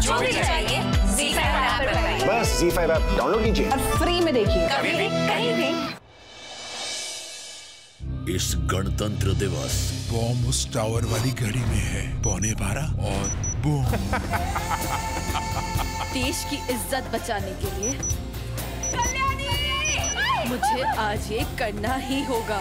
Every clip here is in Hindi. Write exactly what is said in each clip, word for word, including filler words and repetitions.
जो भी चाहिए ज़ी फाइव ऐप पर पाइए। बस ज़ी फाइव ऐप डाउनलोड कीजिए और फ्री में देखिए, कभी भी कहीं भी। इस गणतंत्र दिवस बॉम्ब उस टावर वाली घड़ी में है, पौने बारह और बूम। देश की इज्जत बचाने के लिए मुझे आज ये करना ही होगा।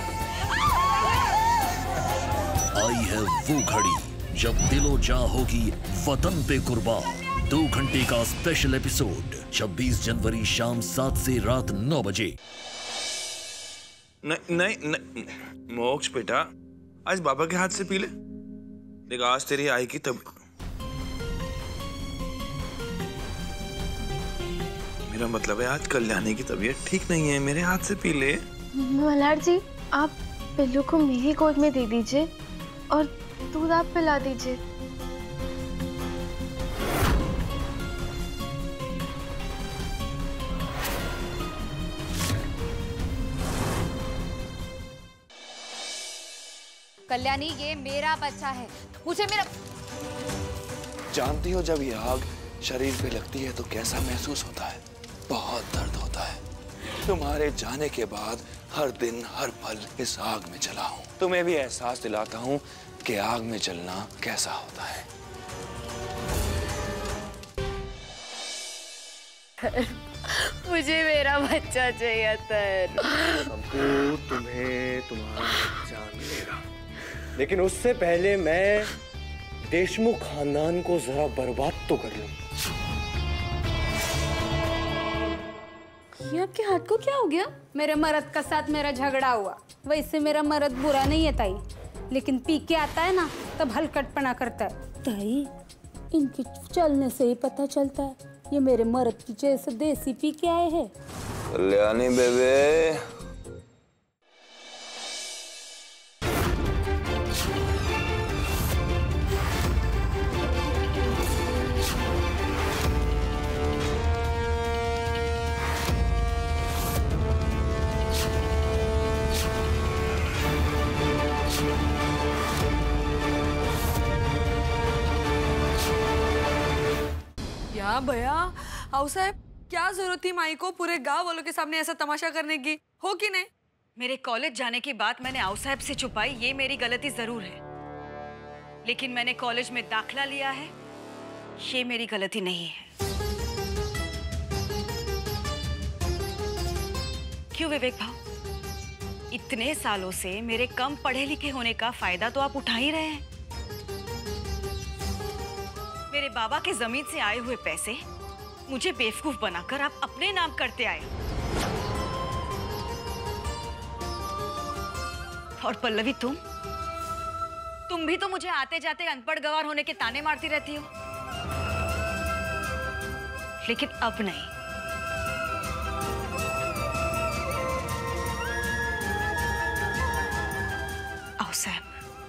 आई है वो घड़ी जब दिलो जा होगी वतन पे कुर्बान। दो घंटे का स्पेशल एपिसोड छब्बीस जनवरी शाम सात से रात नौ बजे। नहीं नहीं नहीं मोक्ष बेटा, आज बाबा के हाथ से पी ले। देख आज तेरी आई की तब मेरा मतलब है आज कल्याणी की तबीयत ठीक नहीं है, मेरे हाथ से पी ले। मल्हार जी, आप पिल्लू को मेरी गोद में दे दीजिए और दूध आप पिला दीजिए। कल्याणी, ये मेरा बच्चा है, मुझे मेरा। जानती हो जब ये आग शरीर पे लगती है तो कैसा महसूस होता है? बहुत दर्द होता है। तुम्हारे जाने के बाद हर दिन हर पल इस आग में जला हूँ। तुम्हें भी एहसास दिलाता हूँ कि आग में जलना कैसा होता है। मुझे मेरा बच्चा चाहिए तर। हमको तुम्हें तुम्हारा बच्चा मिलेगा, लेकिन उससे पहले मैं देशमुख खानदान को जरा बर्बाद तो कर लूं। ये आपके हाथ को क्या हो गया? मेरे मर्द का साथ मेरा झगड़ा हुआ। वैसे मेरा मर्द बुरा नहीं है ताई, लेकिन पी के आता है ना तब हलकटपना करता है। ताई, इनके चलने से ही पता चलता है ये मेरे मर्द की जैसे देसी पी के आए हैं। कल्याणी बेबे, या भैया, आओ साहब, क्या जरूरत थी माई को पूरे गांव वालों के सामने ऐसा तमाशा करने की, हो कि नहीं? मेरे कॉलेज जाने की बात मैंने आओ साहब से छुपाई, ये मेरी गलती जरूर है। लेकिन मैंने कॉलेज में दाखला लिया है, ये मेरी गलती नहीं है। क्यों विवेक भाव, इतने सालों से मेरे कम पढ़े लिखे होने का फायदा तो आप उठा ही रहे हैं। मेरे बाबा के जमीन से आए हुए पैसे मुझे बेवकूफ बनाकर आप अपने नाम करते आए। और पल्लवी, तुम तुम भी तो मुझे आते जाते अनपढ़ गवार होने के ताने मारती रहती हो, लेकिन अब नहीं। आओ साहब,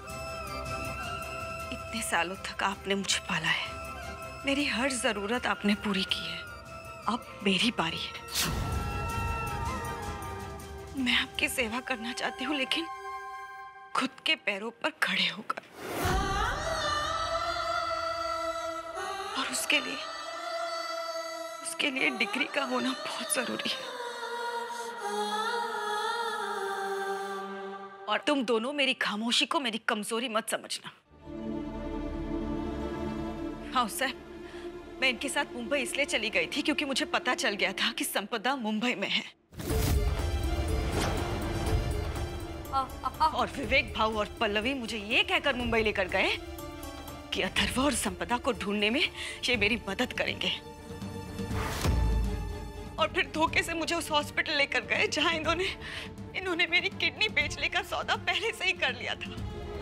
इतने सालों तक आपने मुझे पाला है, मेरी हर जरूरत आपने पूरी की है, अब मेरी बारी है। मैं आपकी सेवा करना चाहती हूँ, लेकिन खुद के पैरों पर खड़े होकर, और उसके लिए उसके लिए डिग्री का होना बहुत जरूरी है। और तुम दोनों मेरी खामोशी को मेरी कमजोरी मत समझना। हाँ साहब, मैं इनके साथ मुंबई इसलिए चली गई थी क्योंकि मुझे पता चल गया था कि संपदा मुंबई में है। आ, आ, आ, और विवेक भाऊ और पल्लवी मुझे ये कहकर मुंबई लेकर गए कि अथर्व और संपदा को ढूंढने में ये मेरी मदद करेंगे। और फिर धोखे से मुझे उस हॉस्पिटल लेकर गए जहां इन्होंने इन्होंने मेरी किडनी बेचने का सौदा पहले से ही कर लिया था।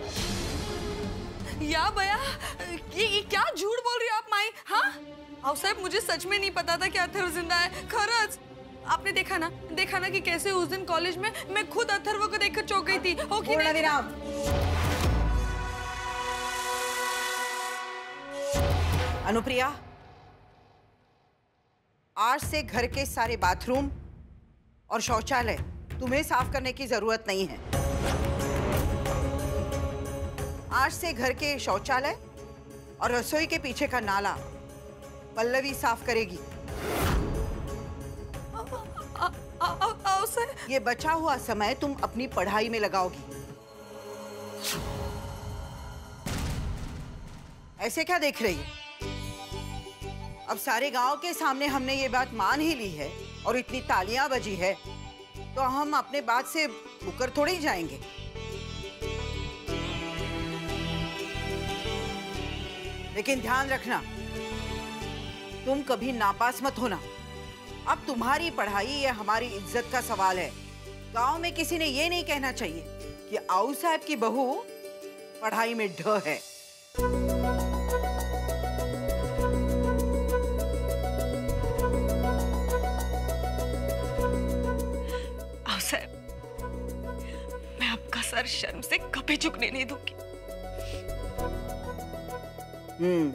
या भैया, ये, ये क्या झूठ बोल रही हो आप माई? हाँ आओ साहब, मुझे सच में नहीं पता था कि अथर्व जिंदा है। खरच, आपने देखा ना देखा ना कि कैसे उस दिन कॉलेज में मैं खुद अथर्व को देखकर चौंक गई थी, हो कि नहीं? अनुप्रिया, आज से घर के सारे बाथरूम और शौचालय तुम्हें साफ करने की जरूरत नहीं है। आज से घर के शौचालय और रसोई के पीछे का नाला पल्लवी साफ करेगी। ये बचा हुआ समय तुम अपनी पढ़ाई में लगाओगी। ऐसे क्या देख रही है? अब सारे गांव के सामने हमने ये बात मान ही ली है और इतनी तालियां बजी है, तो हम अपने बात से मुकर थोड़े ही जाएंगे। लेकिन ध्यान रखना, तुम कभी नापास मत होना। अब तुम्हारी पढ़ाई या हमारी इज्जत का सवाल है। गांव में किसी ने ये नहीं कहना चाहिए कि आऊ साहब की बहू पढ़ाई में ढ है। आऊ साहब, मैं आपका सर शर्म से कभी झुकने नहीं दूंगी। हम्म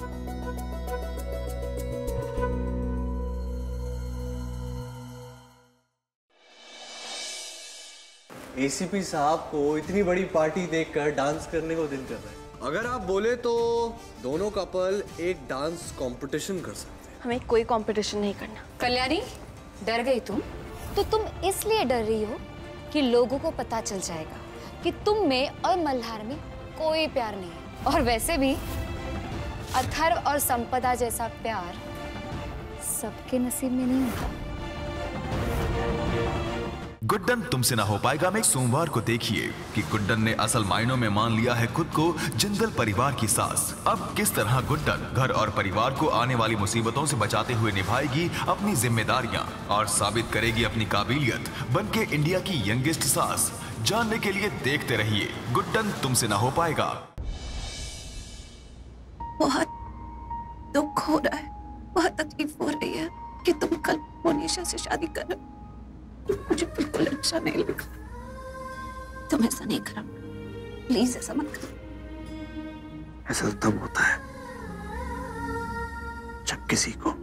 एसीपी साहब को इतनी बड़ी पार्टी देखकर डांस करने को दिल कर रहा है। अगर आप बोले तो दोनों कपल एक डांस कंपटीशन कर सकते हैं। हमें कोई कंपटीशन नहीं करना। कल्याणी, डर गई तुम? तो तुम इसलिए डर रही हो कि लोगों को पता चल जाएगा कि तुम में और मल्हार में कोई प्यार नहीं है। और वैसे भी अथर्व और संपदा जैसा प्यार सबके नसीब में नहीं होता। गुड्डन तुमसे ना हो पाएगा में सोमवार को देखिए कि गुड्डन ने असल मायनों में मान लिया है खुद को जिंदल परिवार की सास। अब किस तरह गुड्डन घर और परिवार को आने वाली मुसीबतों से बचाते हुए निभाएगी अपनी जिम्मेदारियां और साबित करेगी अपनी काबिलियत बनके इंडिया की यंगेस्ट सास। जानने के लिए देखते रहिए गुड्डन तुमसे ना हो पाएगा। बहुत दुख हो रहा है, बहुत तकलीफ हो रही है कि तुम कल मोनिशा से शादी कर रहे हो। मुझे बिल्कुल अच्छा नहीं लगा। तुम ऐसा नहीं करो, प्लीज ऐसा मत करो। ऐसा तब होता है जब किसी को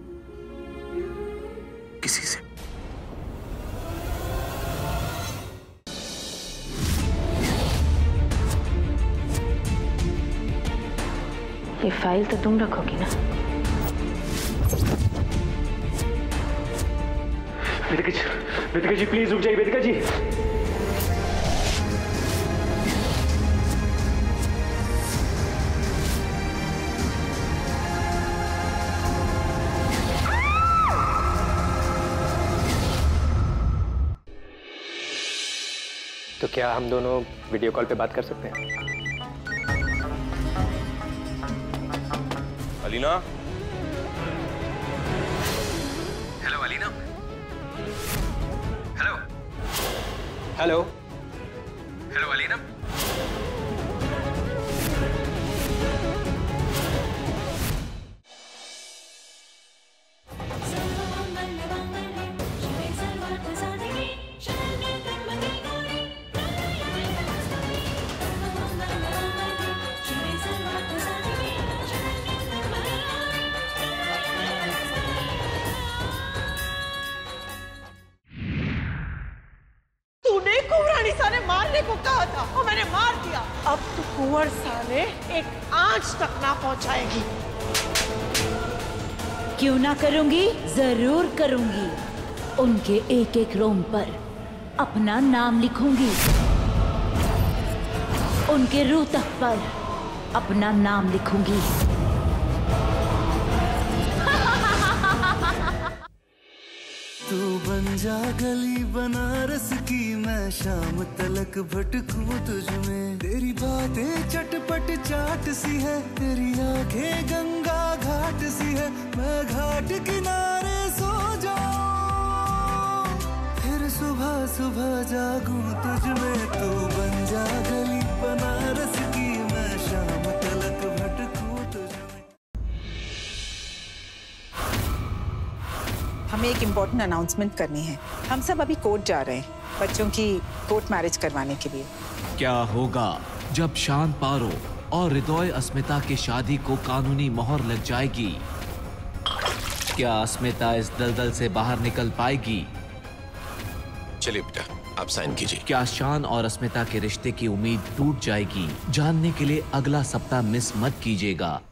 किसी से ये फाइल तो तुम रखोगी ना? वेदिका जी, वेदिका जी प्लीज रुक जाइए। वेदिका जी, तो क्या हम दोनों वीडियो कॉल पे बात कर सकते हैं? Alina, hello Alina, hello hello hello Alina. मारने को कहा था और मैंने मार दिया। अब तो कुंवर साले एक आंच तक ना पहुंचाएगी। क्यों ना करूंगी, जरूर करूंगी। उनके एक एक रोम पर अपना नाम लिखूंगी, उनके रूह तक पर अपना नाम लिखूंगी। तू बन जा गली बनारस की, मैं शाम तलक भटकूं तुझ में। तेरी बातें चटपट चाट सी है, तेरी आंखें गंगा घाट सी है। मैं घाट किनारे सो जाऊं, फिर सुबह सुबह जागूं तुझ में। तू बन जा गली बनारस की, मैं शाम तलक भटकूं तुझ में। हमें एक इम्पोर्टेंट अनाउंसमेंट करनी है। हम सब अभी कोर्ट जा रहे हैं बच्चों की कोर्ट मैरिज करवाने के लिए। क्या होगा जब शान पारो और हृदय अस्मिता की शादी को कानूनी मोहर लग जाएगी? क्या अस्मिता इस दलदल से बाहर निकल पाएगी? चलिए बेटा, आप साइन कीजिए। क्या शान और अस्मिता के रिश्ते की उम्मीद टूट जाएगी? जानने के लिए अगला सप्ताह मिस मत कीजिएगा।